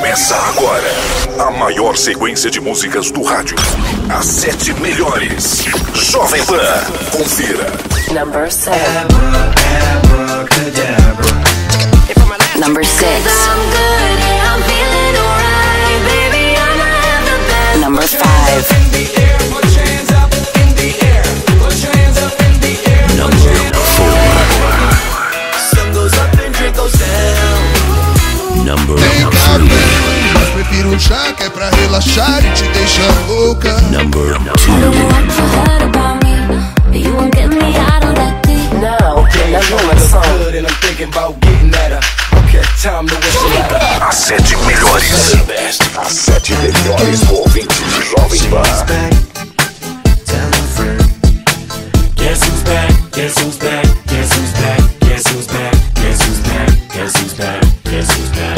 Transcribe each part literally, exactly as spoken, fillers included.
Começa agora a maior sequência de músicas do rádio. As sete melhores. Jovem Pan. Confira. Number seven. Number six. Number five. Number four. Sun goes up and drink goes down. Number three. Mas prefiro um chá que é pra relaxar e te deixar louca. Number two. You won't get me out of that deep. Now, number one song. Good and I'm thinking about getting at her. Okay, time to whistle at her. As sete melhores. As sete melhores ouvintes de Jovem Pan. Tell a friend. Guess who's back? Guess who's back? Guess who's back? Guess who's back? Guess who's back? Guess who's back? Guess who's back?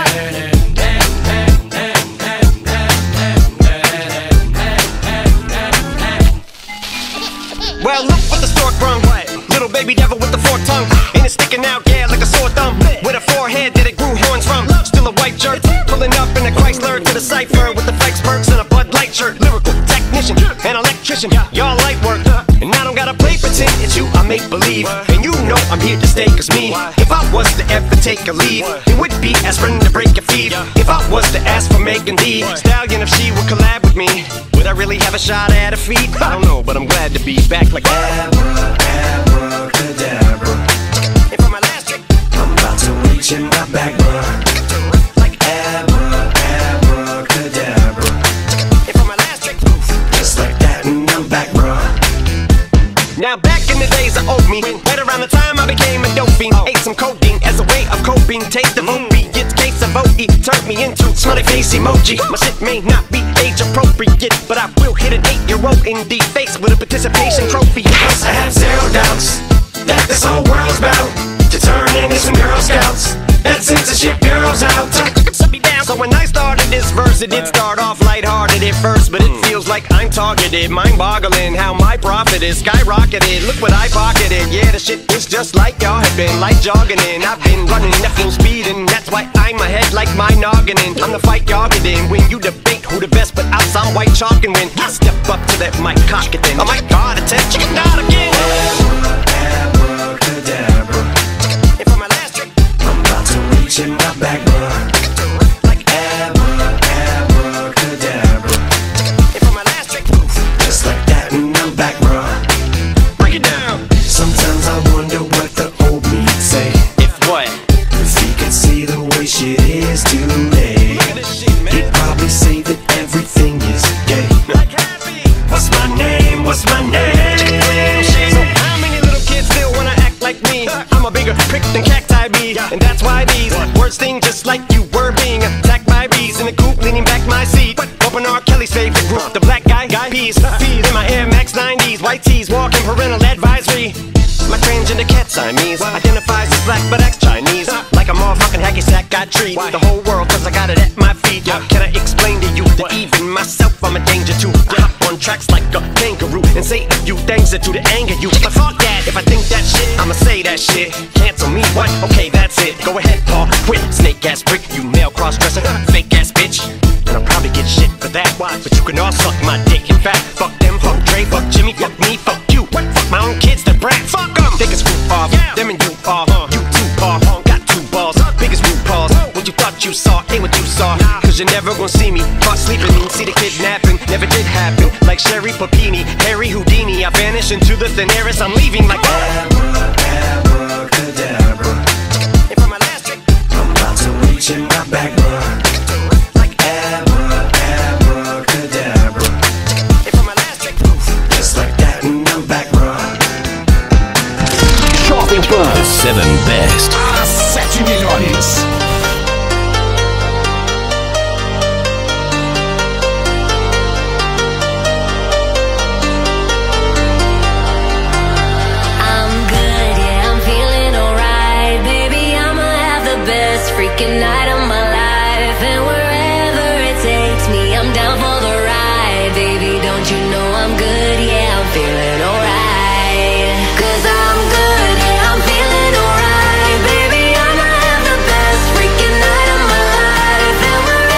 Well, look what the stork brung. Little baby devil with the forked tongue. And it's sticking out, yeah, like a sore thumb. With a forehead that it grew horns from. Still a white jerk, pulling up in a Chrysler to the cipher with the flex perks and a Bud Light shirt. Lyrical technician, an electrician, y'all light work. And I don't gotta play pretend, it's you I make believe. And you know I'm here to stay, cause me, if I was to ever take a leave, it would be aspirin to break your feet. If I was to ask for Megan Thee Stallion, if she would collab with me, would I really have a shot at her feet? I don't know, but I'm glad to be back like Abra, abracadabra. And for my last trick, I'm about to reach in my back, bruh. like Abra, abracadabra. And for my last trick, Just like that and I'm back, bruh. now back in the days of old me, right around the time I became a dope fiend, ate some codeine as a way of coping. Taste of opiate, it's case of O E, turned me into smiley face emoji. My shit may not be age appropriate, but I will hit an eight-year-old in the face with a participation trophy. I have zero doubts that this whole world's about to turn into some Girl Scouts. That censorship bureau's out. Shut me down. So when I started this verse, it did start off lighthearted at first, but it feels like I'm targeted. Mind-boggling how my profit is skyrocketed. Look what I pocketed. Yeah, the shit is just like y'all have been, like jogging in. I've been running at full speed, and that's why I'm ahead like my noggin. I'm the fight y'all get in. When you debate who the best, but I'm some white chalk, and when I step up to that mic, cock it then. Oh my God, attention, not again. Abracadabra. And for my last trick, I'm about to reach in my back, bruh. like Abra, abracadabra. and for my last trick, Just like that and I'm back, bruh. break it down. Sometimes I wonder what the old me'd say If what? if he could see the way shit is today. Look at this shit, man. He'd probably say that everything is gay. Like happy. What's my name? What's my name? So how many little kids still wanna act like me? I'm a bigger prick than cacti be, and that's why these words sting just like you were being attacked by bees in the coop, leaning back my seat. Open R. Kelly's favorite group, the black guy, guy peas, peas in my Air Max nineties, white tees, walking parental advisory. My transgender cat Siamese identifies as black but acts Chinese, like a motherfucking hacky sack. I treat the whole world cause I got it at my feet. Can I explain to you that even myself I'm a danger to? I hop on tracks like a kangaroo and say a few things that do to anger you. But fuck that, if I think that shit, I'ma say that shit. Cancel me, what? Okay, that's it. Go ahead, Paul, quit. Snake ass prick, you male cross-dresser, fake ass bitch. And I'll probably get shit for that, why? But you can all suck my dick. In fact, fuck them, fuck Dre, fuck Jimmy, fuck me, fuck you. Fuck my own kids, the brat, fuck them. Think it's roof off, them and you off. You two paw, got two balls, biggest root paws. What you thought you saw ain't what you saw. Cause you're never gonna see me caught sleeping, see the kidnapping. Never did happen, like Sherry Papini, Harry Houdini. I vanish into the thin air as I'm leaving like Abra, abracadabra. And for my last trick, I'm about to reach in my back, bruh. like Abra, abracadabra. and for my last trick, Just like that and I'm back, bruh. Jovem Pan. The seven best. As sete melhores. I'm good, yeah, I'm feeling alright. Baby, I'ma have the best freaking night of my life. And wherever it takes me, I'm down for the ride. Baby, don't you know I'm good, yeah, I'm feeling alright. Cause I'm good, yeah, I'm feeling alright. Baby, I'ma have the best freaking night of my life. And wherever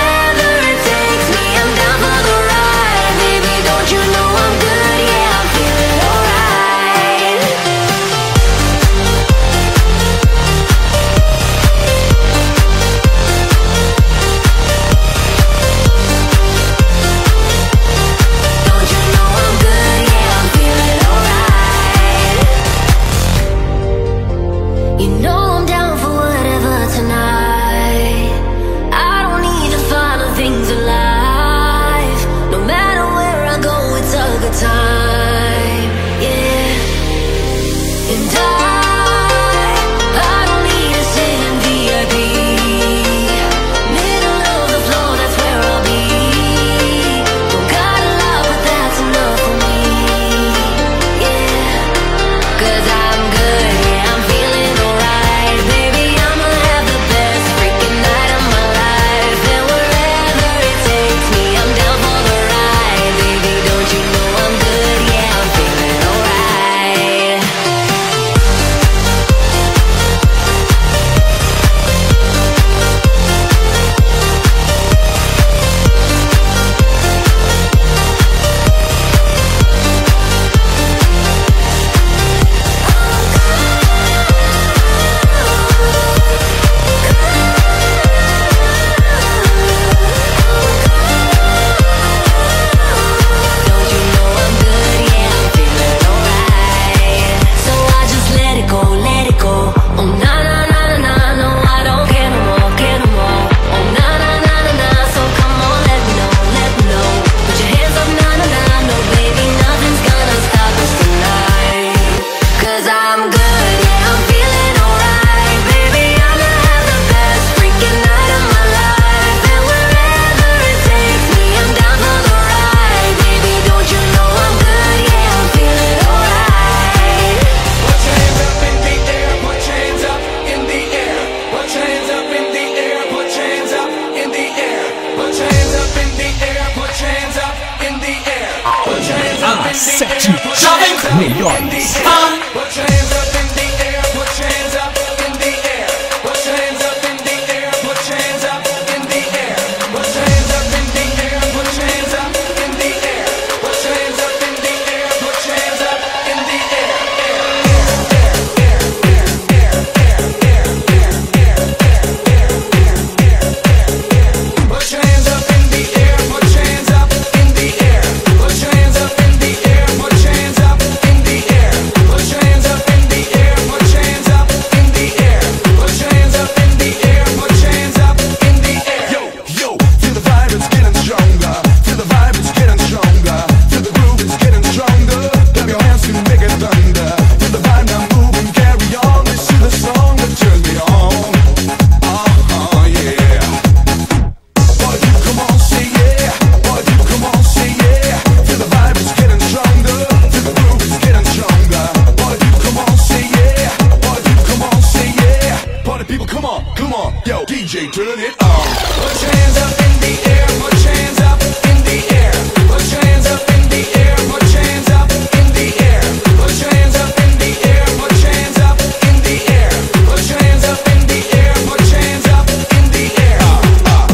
J, turn it on. Put your hands up in the air, put your hands up in the air. Put your hands up in the air, put your hands up in the air. Put your hands up in the air, put your hands up in the air. Put your hands up in the air, put your hands up in the air. Uh, uh.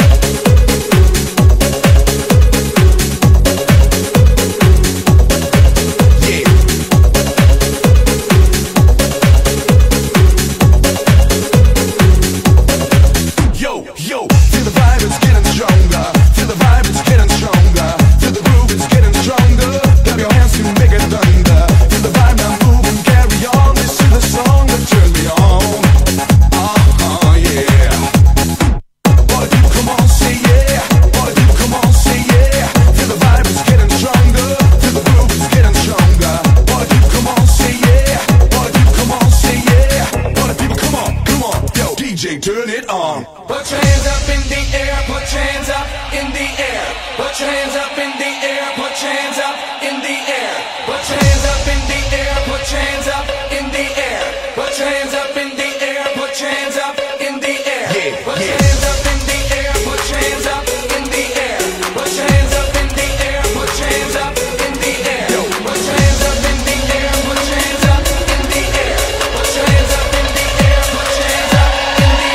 Yo, yo, feel the vibe, it's getting stronger. Feel the vibe, it's getting stronger. Feel the groove, it's getting stronger. Clap your hands to make it thunder. Feel the vibe, now move and carry on. This is the song that turns me on. Uh-huh, yeah. All the people, come on, say yeah. All the people, come on, say yeah. Feel the vibe, it's getting stronger. Feel the groove, it's getting stronger. All the people, come on, say yeah. All the people, come on, say yeah. All the people, come on, come on. Yo, D J, turn it on. Put your hands up in the air, put your hands up in the air. Put your hands up in the air, put your hands up in the air. Put your hands up in the air, put your hands up in the air. Put your hands up in the air, put your hands up in the air. Yeah, Put your yeah. hands up in the air, put your hands up in the air. Put your hands up in the air, put your hands up in the air. Put your hands up in the air, put your hands up in the air. Put your hands up in the air, put your hands up in the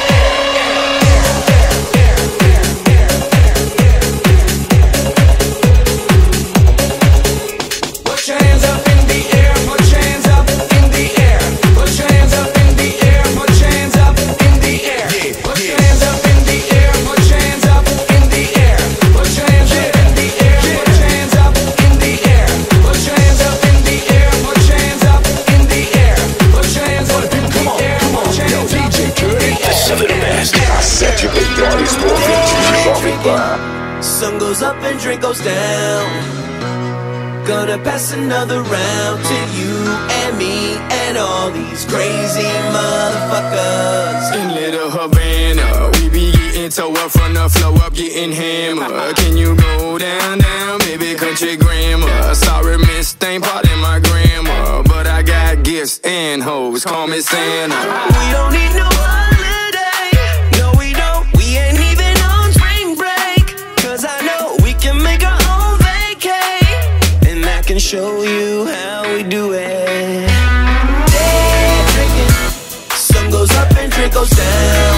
air. Put your hands up in the air, put your hands up in the air. Put your hands up in the air, put your hands up in the air. Put your hands up in the air, put your hands up in the air. Put your hands up in the air, put your hands up in the air. Put your hands up in the air, put your hands up in the air. Put your hands up in the air, put your hands up in the air. The seven best. As sete melhores do ouvinte Jovem Pan. Sun goes up and drink goes down. Gonna pass another round to you and me and all these crazy motherfuckers. In Little Havana, we be getting toe up from the flow up, getting hammered. Can you go down, down, baby, country grammar? Sorry, miss, ain't pardon my grammar, but I got gifts and hoes, call me Santa. We don't need no holiday, no we don't. We ain't even on spring break, cause I know we can make our own vacay, and I can show you how we do it. Day drinking, sun goes up and drink goes down.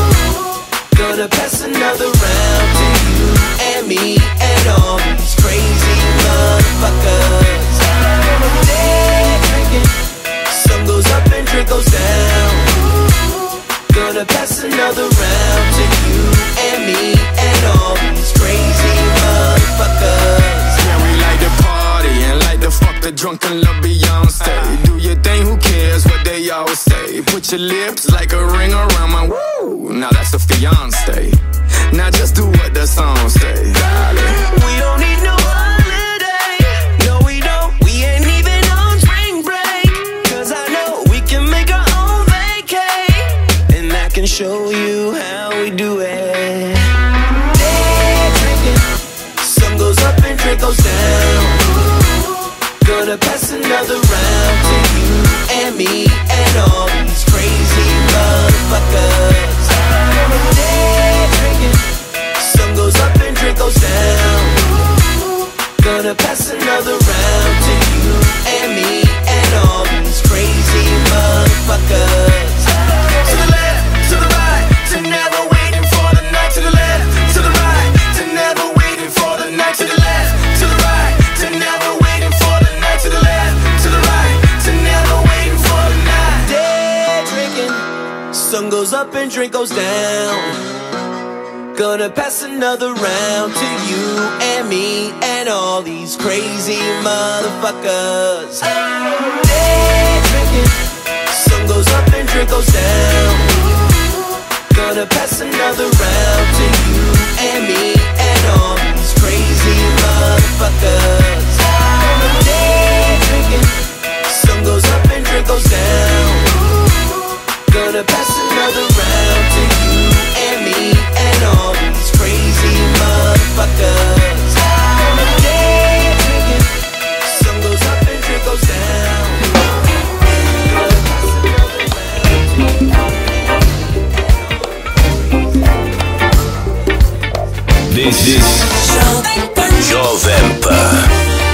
Gonna pass another round to you and me and all these crazy motherfuckers. Day drinking, sun goes up and drink goes down. Gonna pass another round to you and me and all these crazy motherfuckers. Yeah, we like to party and like to fuck the drunken love Beyonce. Do your thing, who cares what they all say? Put your lips like a ring around my woo. Now that's a fiance. Now just do what the song say, darling. We don't need no holiday, no we don't. We ain't even on spring break, cause I know we can make our own vacay, and I can show you how we do it. Day drinking, sun goes up and drink goes down. Gonna pass another round to you and me and all these crazy motherfuckers. Day drinking, sun goes up and drink goes down. Gonna pass another round to you and me and all these crazy motherfuckers. To the left, to the right, to never waiting for the night. To the left, to the right, to never waiting for the night. To the left, to the right, to never waiting for the night. To the left, to the right, to never waiting for the night. Day drinking, sun goes up and drink goes down. Gonna pass another round to you and me and all these crazy motherfuckers. Day drinking, sun goes up and drink goes down. Gonna pass another round to you and me and all these crazy motherfuckers. Day drinking, sun goes up and drink goes down. Gonna pass another round to you and me and all these crazy motherfuckers. Day drinking, sun goes up and drink goes down. Gonna pass another round to you and me and all This is Jovem Pan.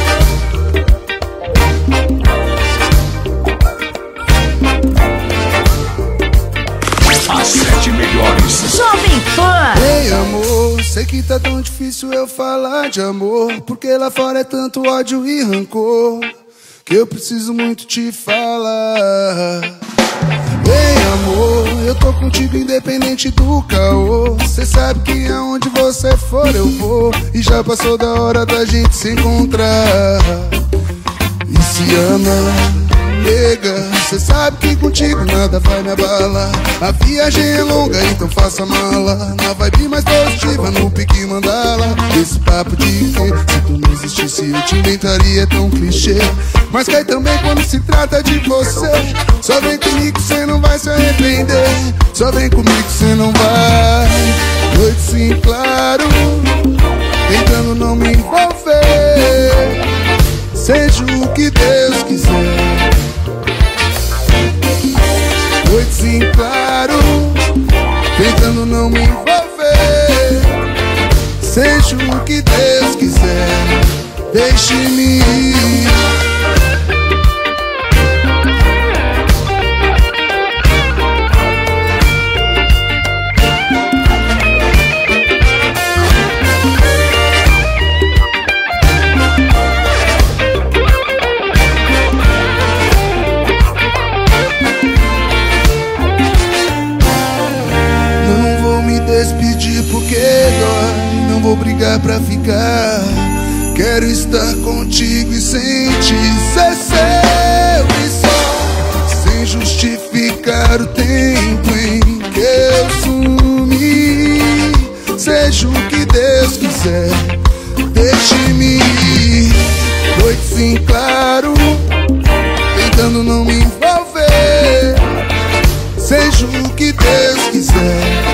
As sete melhores. Jovem Pan. Ei, amor, sei que tá tão difícil eu falar de amor, porque lá fora é tanto ódio e rancor, que eu preciso muito te falar. Ei, amor, eu tô contigo independente do caô. Cê sabe que aonde você for eu vou, e já passou da hora da gente se encontrar. E se ama, nega, cê sabe que contigo nada vai me abalar. A viagem é longa, então faça mala, na vibe mais positiva, no pique mandala. Esse papo de que se tu não existisse eu te inventaria, é tão clichê, mas cai também quando se trata de você. Só vem comigo, cê não vai se arrepender. Só vem comigo, cê não vai. Noite sim, claro, tentando não me envolver, seja o que Deus quiser. Noite sim, claro, tentando não me envolver, seja o que Deus quiser. Deixe-me ir. Despedir porque dói, não vou brigar pra ficar. Quero estar contigo e sentir ser seu e só, sem justificar o tempo em que eu sumi. Seja o que Deus quiser, deixe-me ir. Noite sim, claro, tentando não me envolver, seja o que Deus quiser.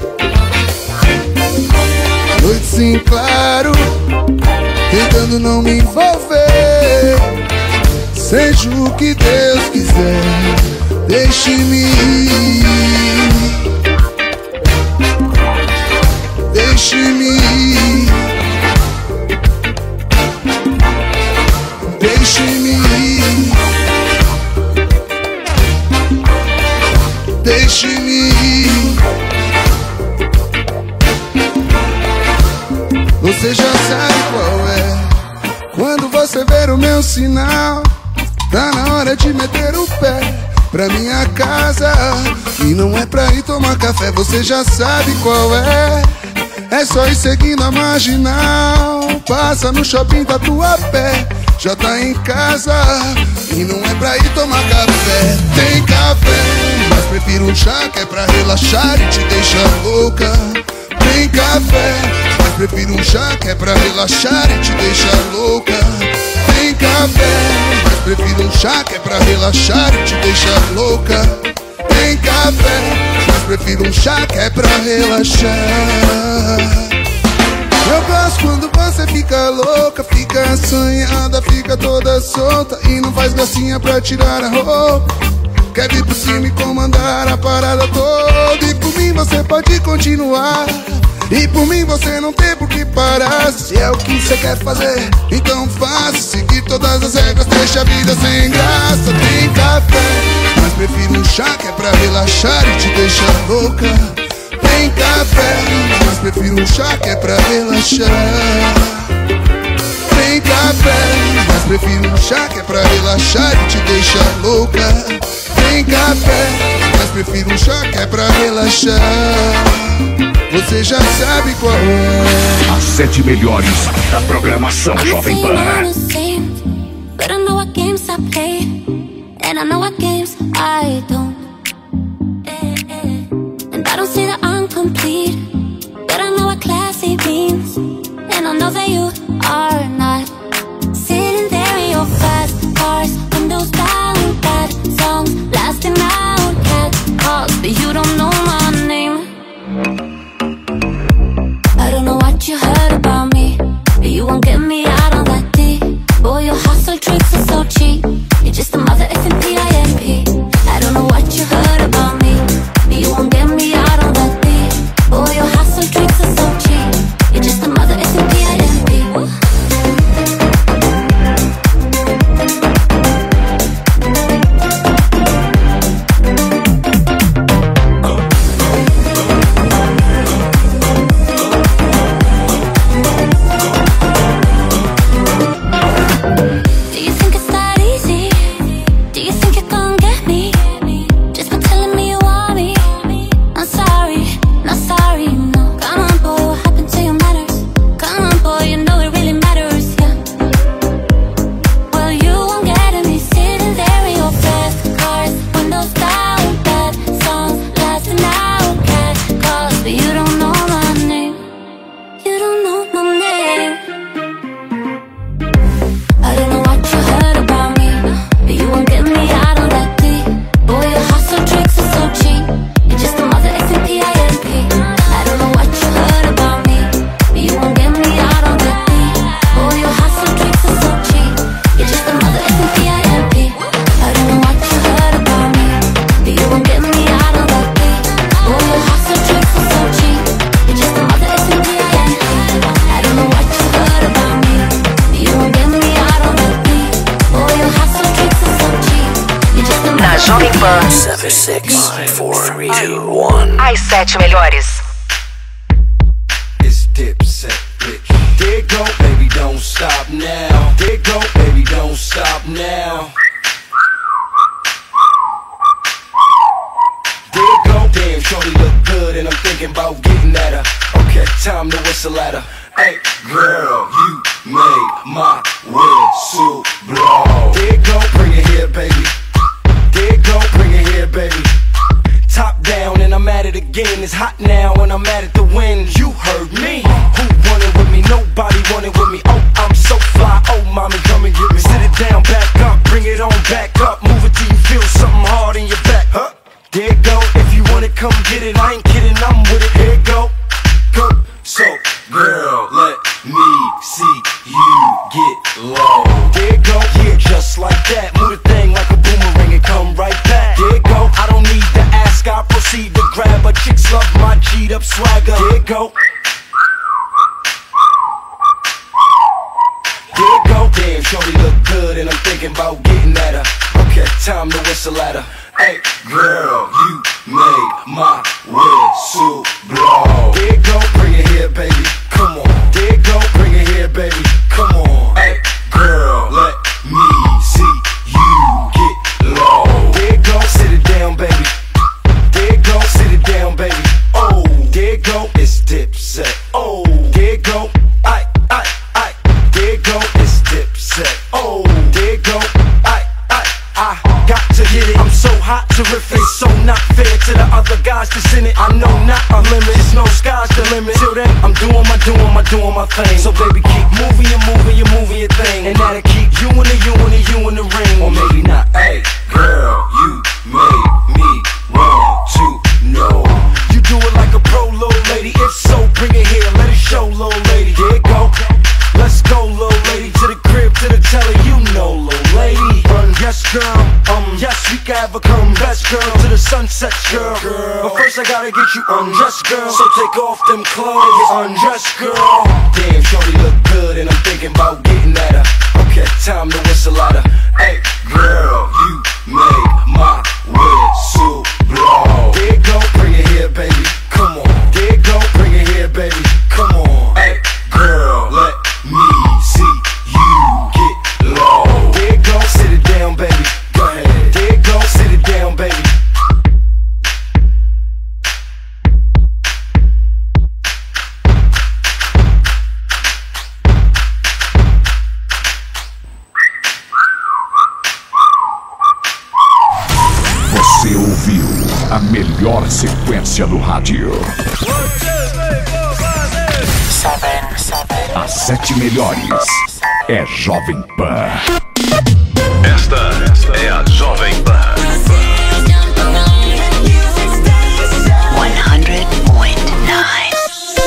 Noite sim, claro, tentando não me envolver, seja o que Deus quiser. Deixe-me ir. Deixe-me ir. Deixe-me ir. Deixe-me ir. Você já sabe qual é. Quando você ver o meu sinal, tá na hora de meter o pé pra minha casa. E não é pra ir tomar café, você já sabe qual é. É só ir seguindo a marginal, passa no shopping Tatuapé, já tá em casa. E não é pra ir tomar café, tem café, mas prefiro um chá que é pra relaxar e te deixar louca. Tem café, mas prefiro um chá que é pra relaxar e te deixar louca. Tem café, mas prefiro um chá que é pra relaxar e te deixar louca. Tem café, mas prefiro um chá que é pra relaxar. Eu gosto quando você fica louca, fica assanhada, fica toda solta e não faz gracinha pra tirar a roupa. Quer vir por cima e comandar a parada toda. E por mim você pode continuar, e por mim você não tem por que parar. Se é o que você quer fazer, então faça. Seguir todas as regras, deixa a vida sem graça. Tem café, mas prefiro um chá que é pra relaxar e te deixar louca. Tem café, mas prefiro um chá que é pra relaxar. Tem café, mas prefiro um chá que é pra relaxar e te deixar louca. Tem café, mas prefiro um chá que é pra relaxar. Você já sabe qual é. As sete melhores da programação Jovem Pan. But I know what games I play, and I know what games I don't. And I don't say that I'm complete, but I know what classy means, and I know that you are not. Sitting there in your fast cars, windows down, bad songs lasting out, cat calls, but you don't know my name. I don't know what you heard about me, but you won't get me out on that D. Boy, your hustle tricks are so cheap, you're just a mother effing P I M P. I don't know what you heard about me, but you won't get me out on that D. Boy, your hustle tricks are so cheap, you're just a mother Five, six, five, four, three, two, one. As sete melhores. It's Dipset, bitch. There go, baby, don't stop now. There go, baby, don't stop now. There go, damn, shorty look good, and I'm thinking about getting at her. Okay, time to whistle at her. Hey, girl, you made my whistle blow. There go, bring it here, baby. There go, bring it here, baby. Top down and I'm at it again. It's hot now and I'm at it to win. You heard me. Who wanted with me? Nobody wanted with me. Oh, I'm so fly. Oh, mommy, come and get me. Sit it down, back up, bring it on back up. Move it till you feel something hard in your back. Huh? There it go. If you want it, come get it. I ain't kidding, I'm with it. Here it go. Go. So, girl, let me see you get low. There it go. Yeah, just like that. Move the thing like a boomerang and come right back. There it go. I don't need to ask, I proceed to grab her. Chicks love my G'd up swagger. There it go. There it go. Damn, shorty look good and I'm thinking about getting at her. Okay, time to whistle at her. Hey, girl, you made my whistle blow. There it go, bring it here, baby. Come on. There it go, bring it here, baby. Come on. Hey, girl, let me see you get low. There it go, sit it down, baby. There it go, sit it down, baby. Oh, there it go, it's Dipset. Oh, there it go, I, I, I. There it go, it's Dipset. Oh, there it go, I, I, I got to hit it. I'm so hot, terrific, so not fair to the other guys that's in it. I know not a limit, it's no sky's the limit. Till then, I'm doing my, doing my, doing my thing. So baby, keep moving, you moving, you moving your thing, and that'll keep you in the, you in the, you in the ring. Or maybe not. Hey, girl, you made me want to know. You do it like a pro, little lady. If so, bring it here, let it show, little lady. There it go. Let's go, little lady, to the crib, to the telly, you know, little lady. Run, yes, girl, um, yes, we can have a come best girl to the sunset, girl. girl. But first I gotta get you undressed, girl. So take off them clothes and get undressed, girl. Damn, shorty look good and I'm thinking about getting at her. Okay, time to whistle at her. Hey, girl, you made my whistle blow. There it go, bring it here, baby. Come on. There it go, bring it here, baby. Come on. Hey, girl, let me see you get low. There it go, sit it down, baby. Go ahead. There it go, sit it down, baby. Você ouviu a melhor sequência do rádio. As sete melhores é Jovem Pan. Esta é a Jovem Pan. cem ponto nove.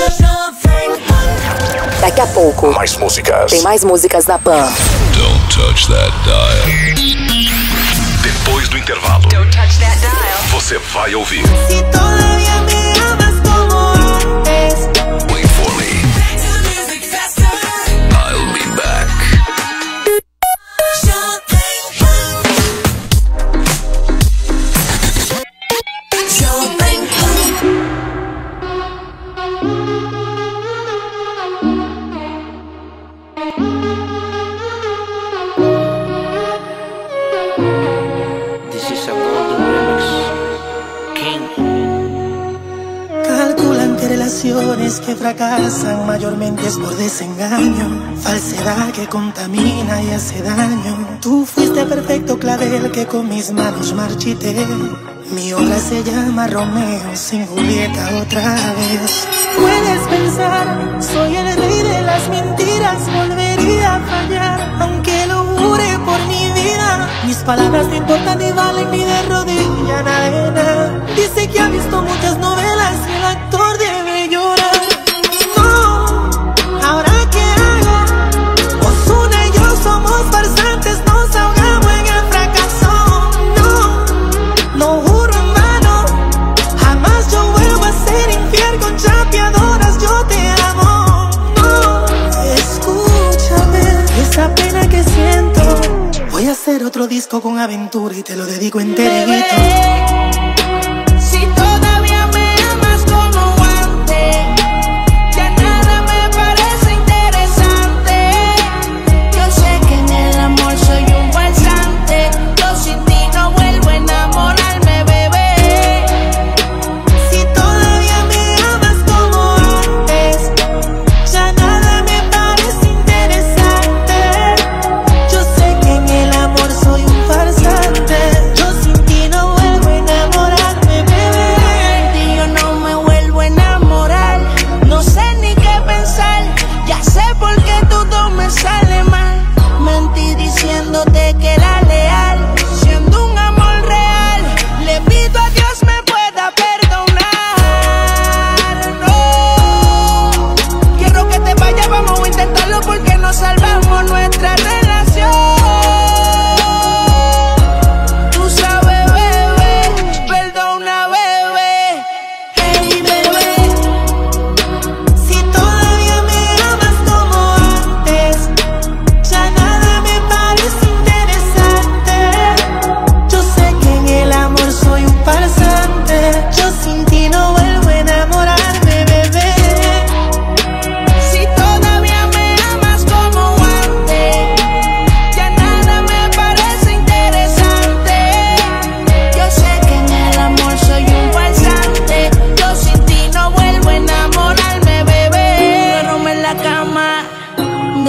Daqui a pouco Mais músicas. tem mais músicas na Pan. Don't touch that dial. Depois do intervalo, Don't touch that dial. você vai ouvir. Si todavía me amas como antes. Wait for me. I'll be back. This is a golden remix. King. Calculan que relaciones que fracasan mayormente es por desengaño, falsedad que contamina y hace daño. Tú fuiste perfecto clavel que con mis manos marchité. Mi obra se llama Romeo sin Julieta otra vez. Puedes pensar, soy el rey de las mentiras, volvería a fallar, aunque lo jure por mi vida. Mis palabras no importan ni valen ni de rodilla nada. Dice que ha visto muchas novelas y el actor debe llorar. No, ¿ahora qué hago? Ozuna y yo somos farsantes, nos ahogamos en el fracaso. No, no juro en vano, jamás yo vuelvo a ser infiel con chapeadoras, yo te amo. No, escúchame, esa pena que siento. Voy a hacer otro disco con aventura y te lo dedico enterito.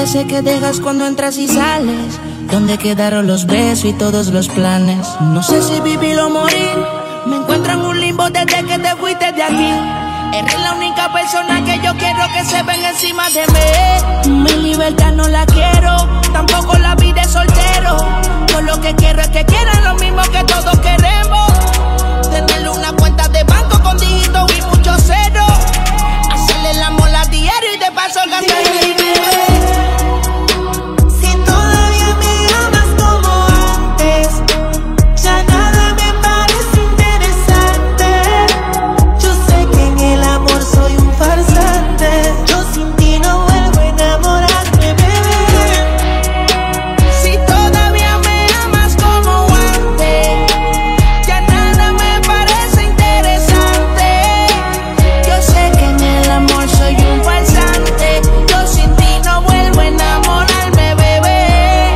ese que dejas cuando entras y sales. ¿Dónde quedaron los besos y todos los planes? No sé si vivir o morir. Me encuentro en un limbo desde que te fuiste de aquí. Eres la única persona que yo quiero que se ven encima de mí. Mi libertad no la quiero, tampoco la vida de soltero. Yo lo que quiero es que quieran lo mismo que todos queremos. Tener una cuenta de banco con dígitos y muchos ceros. Hacerle el amor a diario y de paso gastar el dinero. Si todavía me amas como antes, ya nada me parece interesante. Yo sé que en el amor soy un farsante. Yo sin ti no vuelvo a enamorarme, bebé. Si todavía me amas como antes, ya nada me parece interesante. Yo sé que en el amor soy un farsante. Yo sin ti no vuelvo a enamorarme, bebé.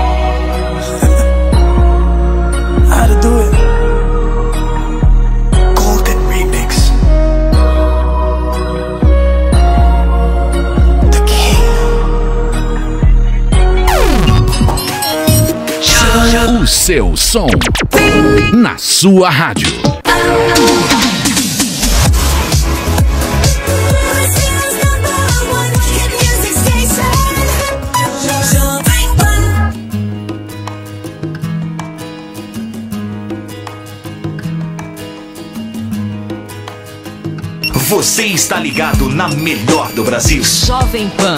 How to do it? Golden Remix. The King. O seu som na sua rádio. Você está ligado na melhor do Brasil. Jovem Pan.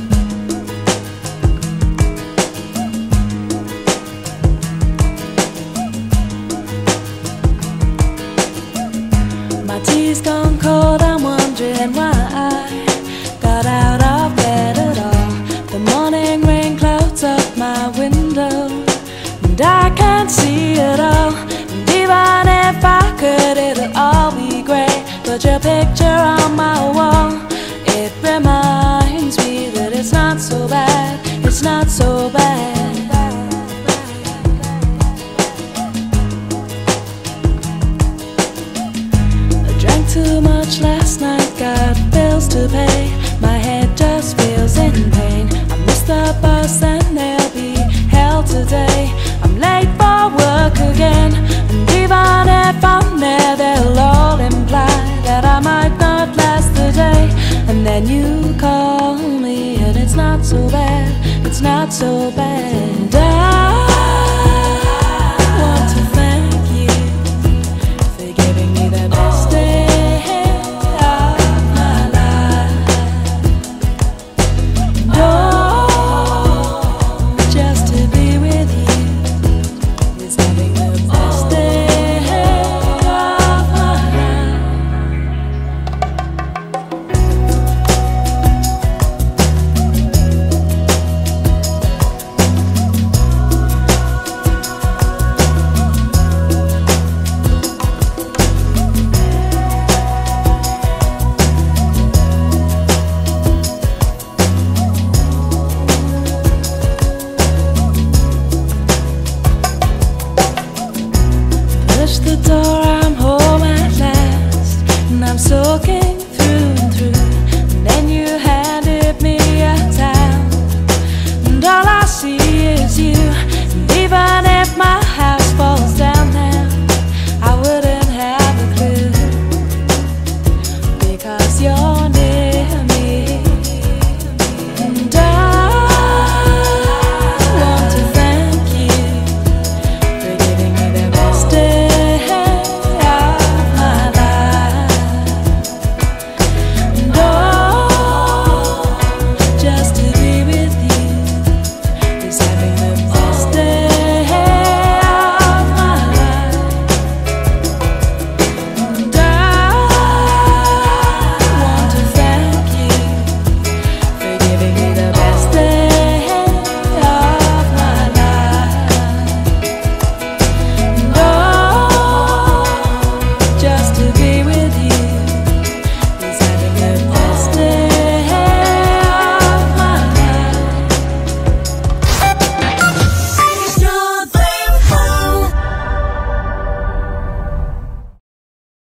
My tea's gone cold, I'm wondering why I got out of bed at all. The morning rain clouds up my window, and I can't see it all. And even if I could, it'll all be great. But your picture on my wall, it reminds me that it's not so bad, it's not so bad. I drank too much last night, got bills to pay. My head just feels in pain. I missed the bus and there'll be hell today. I'm late for work again.